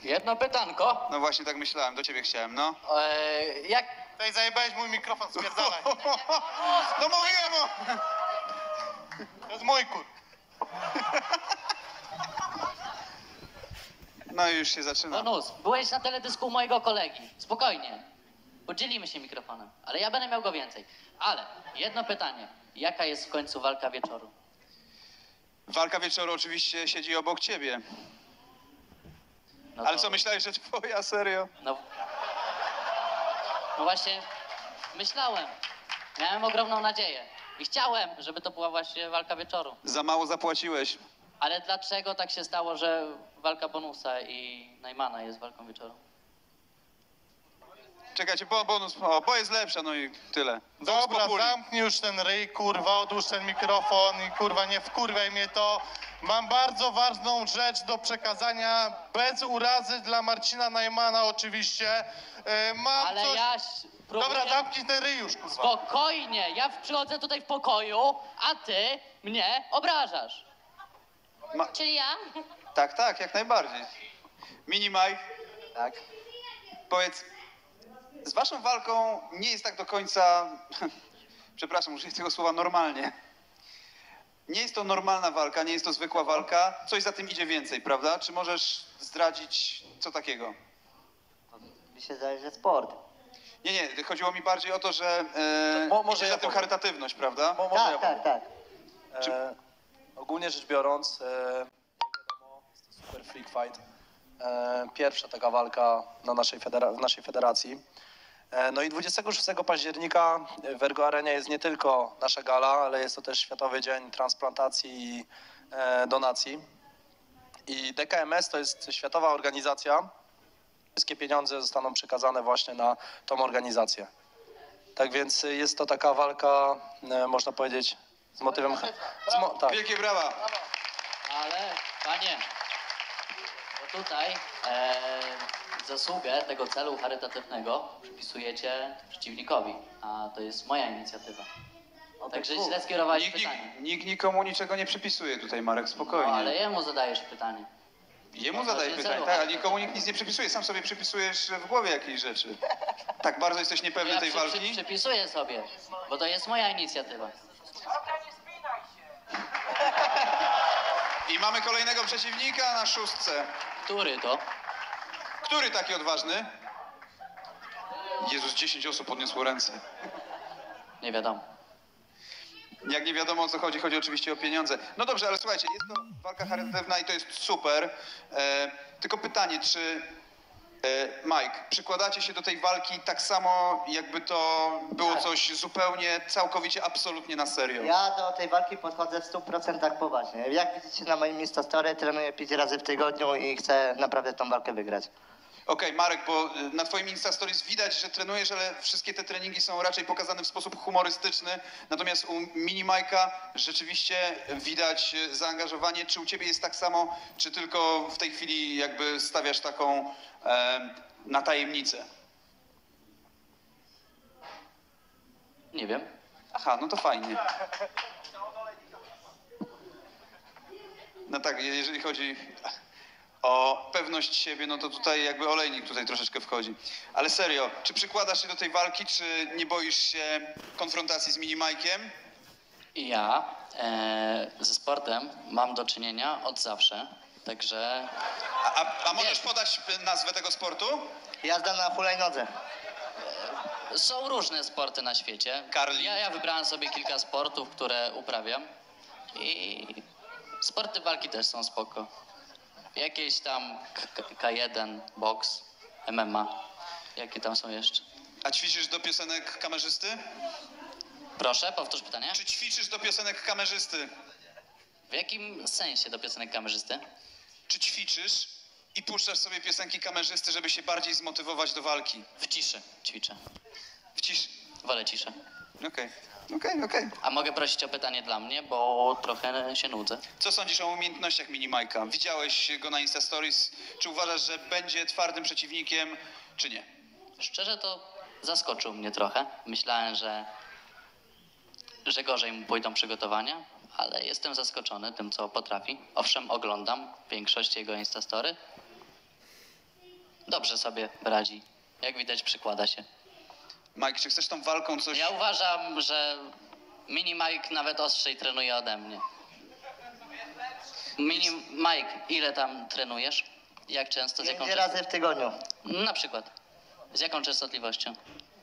Jedno pytanko. No właśnie tak myślałem, do ciebie chciałem, no. Jak... Tutaj zajebałeś mój mikrofon, spierdalaj. No mówiłem o... To jest mój kur. No i już się zaczyna. Bonus, byłeś na teledysku u mojego kolegi. Spokojnie. Podzielimy się mikrofonem, ale ja będę miał go więcej. Ale jedno pytanie. Jaka jest w końcu walka wieczoru? Walka wieczoru oczywiście siedzi obok ciebie. No Ale to- co, myślałeś, że twoja, serio? No właśnie, myślałem. Miałem ogromną nadzieję. I chciałem, żeby to była właśnie walka wieczoru. Za mało zapłaciłeś. Ale dlaczego tak się stało, że walka Bonusa i Najmana jest walką wieczoru? Czekajcie, bonus, bo jest lepsza, no i tyle. Dobra, Populi. zamknij już ten ryj, kurwa, odłóż ten mikrofon i kurwa nie wkurwiaj mnie to. Mam bardzo ważną rzecz do przekazania, bez urazy dla Marcina Najmana oczywiście. Mam Ale coś... ja próbuję... Dobra, zamknij ten ryj już, kurwa. Spokojnie, ja przychodzę tutaj w pokoju, a ty mnie obrażasz. Czyli ja? Tak, tak, jak najbardziej. Mini Mike, Tak. powiedz, z waszą walką nie jest tak do końca, przepraszam, użyję tego słowa normalnie. Nie jest to normalna walka, nie jest to zwykła walka, coś za tym idzie więcej, prawda? Czy możesz zdradzić co takiego? Mi się zdaje, że sport. Nie, chodziło mi bardziej o to, że może idzie ja za tym powiem. charytatywność, prawda? Może ja Tak, tak, tak. Ogólnie rzecz biorąc, jak wiadomo, jest to super freak fight. Pierwsza taka walka na w naszej federacji. No i 26 października w Ergo Arenie jest nie tylko nasza gala, ale jest to też Światowy Dzień Transplantacji i Donacji. I DKMS to jest światowa organizacja. Wszystkie pieniądze zostaną przekazane właśnie na tą organizację. Tak więc jest to taka walka, można powiedzieć, z motywem... tak. Wielkie brawa! Ale, panie, bo tutaj zasługę tego celu charytatywnego przypisujecie przeciwnikowi, a to jest moja inicjatywa. Także źle skierowałeś pytanie. Nikt nikomu niczego nie przypisuje tutaj, Marek, spokojnie. No, ale jemu zadajesz pytanie. Jemu zadaję to pytanie, celu. tak, ale nikomu nikt nic nie przypisuje, sam sobie przypisujesz w głowie jakieś rzeczy. Tak bardzo jesteś niepewny Ja tej walki? przypisuję sobie, bo to jest moja inicjatywa. I mamy kolejnego przeciwnika na szóstce. Który to? Który taki odważny? Jezus, 10 osób podniosło ręce. Nie wiadomo. Jak nie wiadomo o co chodzi, chodzi oczywiście o pieniądze. No dobrze, ale słuchajcie, jest to walka charytatywna i to jest super. Tylko pytanie, czy Mike, przykładacie się do tej walki tak samo, jakby to było Tak. coś zupełnie, całkowicie, absolutnie na serio? Ja do tej walki podchodzę w 100% poważnie. Jak widzicie na moim Instastory, trenuję 5 razy w tygodniu i chcę naprawdę tą walkę wygrać. Okej, Marek, bo na twoim Instastories widać, że trenujesz, ale wszystkie te treningi są raczej pokazane w sposób humorystyczny. Natomiast u Mini Majka rzeczywiście widać zaangażowanie. Czy u ciebie jest tak samo, czy tylko w tej chwili jakby stawiasz taką na tajemnicę? Nie wiem. Aha, no to fajnie. No tak, jeżeli chodzi o pewność siebie, no to tutaj jakby olejnik tutaj troszeczkę wchodzi. Ale serio, czy przykładasz się do tej walki, czy nie boisz się konfrontacji z Mini Majkiem? Ja ze sportem mam do czynienia od zawsze, także A możesz podać nazwę tego sportu? Jazda na hulajnodze. są różne sporty na świecie. Curling. Ja wybrałem sobie kilka sportów, które uprawiam i sporty walki też są spoko. Jakieś tam K1, boks, MMA. Jakie tam są jeszcze? A ćwiczysz do piosenek kamerzysty? Proszę, powtórz pytanie. Czy ćwiczysz do piosenek kamerzysty? W jakim sensie do piosenek kamerzysty? Czy ćwiczysz i puszczasz sobie piosenki kamerzysty, żeby się bardziej zmotywować do walki? W ciszy ćwiczę. W ciszy. Wolę ciszę. Okej. A mogę prosić o pytanie dla mnie, bo trochę się nudzę. Co sądzisz o umiejętnościach Mini Majka? Widziałeś go na Insta Stories. Czy uważasz, że będzie twardym przeciwnikiem, czy nie? Szczerze to zaskoczył mnie trochę. Myślałem, że gorzej mu pójdą przygotowania, ale jestem zaskoczony tym, co potrafi. Owszem, oglądam większość jego Instastory dobrze sobie radzi. Jak widać, przykłada się. Mike, czy chcesz tą walką coś... Ja uważam, że Mini Mike nawet ostrzej trenuje ode mnie. Mike, ile tam trenujesz? Jak często? Z jaką 5 razy w tygodniu. Na przykład. Z jaką częstotliwością?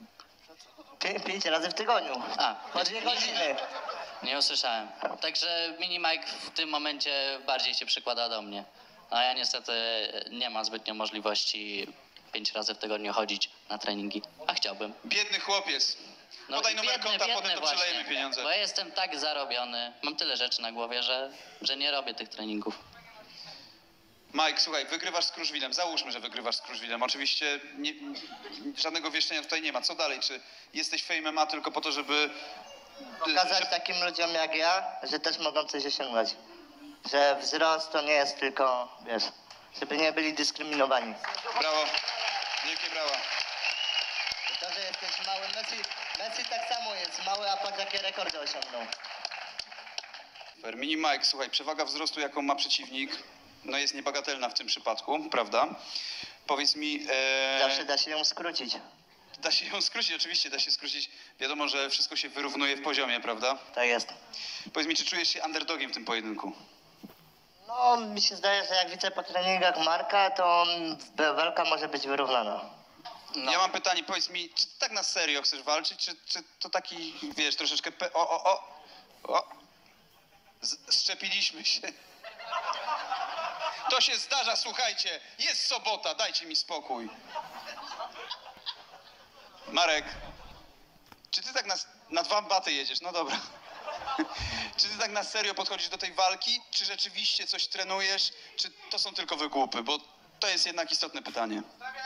5 razy w tygodniu. A, Po 2 godziny. nie usłyszałem. Także Mini Mike w tym momencie bardziej się przykłada do mnie. A ja niestety nie mam zbytnio możliwości 5 razy w tygodniu chodzić na treningi. A chciałbym. Biedny chłopiec. Podaj numer konta, potem to przelejemy pieniądze. Bo ja jestem tak zarobiony, mam tyle rzeczy na głowie, że nie robię tych treningów. Mike, słuchaj, wygrywasz z Kruszwilem. Załóżmy, że wygrywasz z Kruszwilem. Oczywiście żadnego wieszczenia tutaj nie ma. Co dalej? Czy jesteś Fame MMA tylko po to, żeby... Pokazać takim ludziom jak ja, że też mogą coś osiągnąć. Że wzrost to nie jest tylko, wiesz, żeby nie byli dyskryminowani. Brawo. Wielkie brawa. To, że jesteś mały, Messi tak samo jest mały, a patrz jakie rekordy osiągnął. Super. Mini Mike, słuchaj, przewaga wzrostu, jaką ma przeciwnik, no jest niebagatelna w tym przypadku, prawda? Powiedz mi... Zawsze da się ją skrócić. Da się ją skrócić, oczywiście da się skrócić. Wiadomo, że wszystko się wyrównuje w poziomie, prawda? Tak jest. Powiedz mi, czy czujesz się underdogiem w tym pojedynku? No, mi się zdaje, że jak widzę po treningach Marka, to walka może być wyrównana. No. Ja mam pytanie, powiedz mi, czy ty tak na serio chcesz walczyć, czy to taki, wiesz, troszeczkę... Szczepiliśmy się. To się zdarza, słuchajcie. Jest sobota, dajcie mi spokój. Marek, czy ty tak na 2 baty jedziesz? No dobra. Czy ty tak na serio podchodzisz do tej walki? Czy rzeczywiście coś trenujesz? Czy to są tylko wygłupy? Bo to jest jednak istotne pytanie.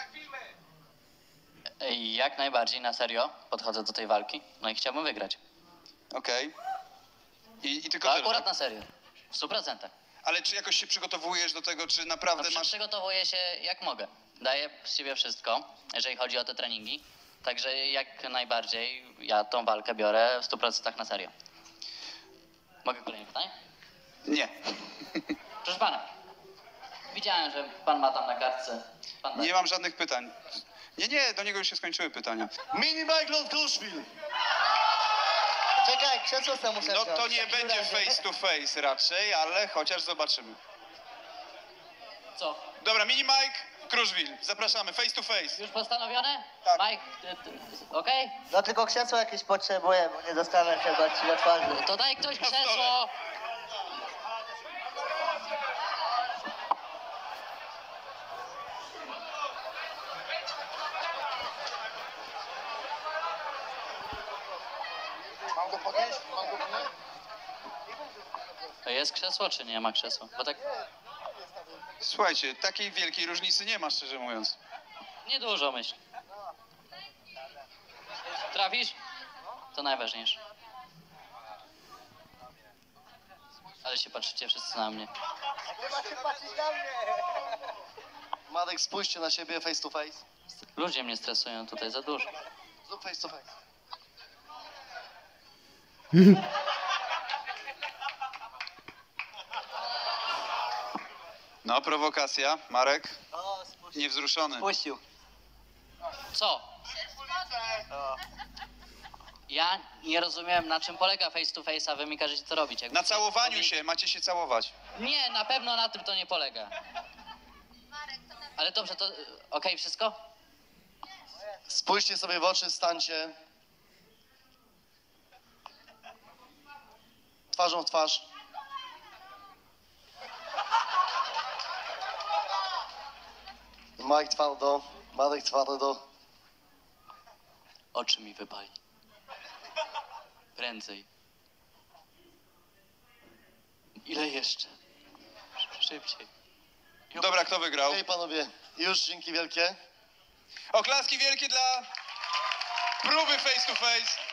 Jak najbardziej na serio podchodzę do tej walki. No i chciałbym wygrać. Okej. I tylko To tyle. akurat na serio. W 100%. Ale czy jakoś się przygotowujesz do tego, czy naprawdę masz... Przygotowuję się jak mogę. Daję z siebie wszystko, jeżeli chodzi o te treningi. Także jak najbardziej ja tą walkę biorę w 100% na serio. Mogę kolejne pytanie? Nie. Proszę pana, widziałem, że pan ma tam na kartce. Pan Nie mam żadnych pytań. Nie, do niego już się skończyły pytania. Mini Michael Kruszwil. Czekaj, krzesło sobie muszę No wziąć. to nie będzie face to face raczej, ale chociaż zobaczymy. Co? Dobra, Mini Mike, Kruszwil, zapraszamy, face to face. Już postanowione? Tak. Mike, okej? No tylko krzesło jakieś potrzebuję, bo nie dostanę chyba ci na twarzy. To daj ktoś Na stole. krzesło. Mam go podnieść? To jest krzesło, czy nie ma krzesła? Bo tak Słuchajcie, takiej wielkiej różnicy nie ma, szczerze mówiąc. niedużo myślę. Trafisz? To najważniejsze. Ale się patrzycie wszyscy na mnie. Marek, spójrzcie na siebie face to face. Ludzie mnie stresują tutaj za dużo. Zrób face to face. No, prowokacja, Marek, O, spuścił. niewzruszony. Spuścił. Co? Ja nie rozumiem, na czym polega face to face, a wy mi każecie to robić. Na całowaniu się, macie się całować. Nie, na pewno na tym to nie polega. Ale dobrze, to okej, wszystko? Spójrzcie sobie w oczy, stańcie. Twarzą w twarz. Mike twardo, Marek twardo. Oczy mi wypali. Prędzej. Ile jeszcze? Szybciej. Dobra, kto wygrał? Okej, panowie, już dzięki wielkie. Oklaski wielkie dla próby face to face.